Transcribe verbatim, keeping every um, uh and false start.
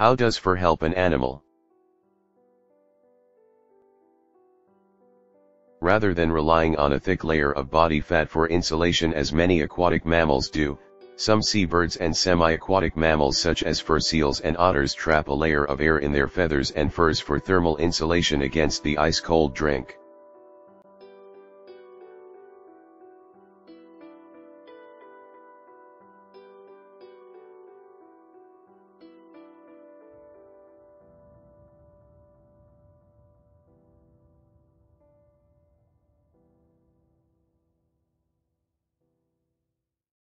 How does fur help an animal? Rather than relying on a thick layer of body fat for insulation as many aquatic mammals do, some seabirds and semi-aquatic mammals such as fur seals and otters trap a layer of air in their feathers and furs for thermal insulation against the ice-cold drink.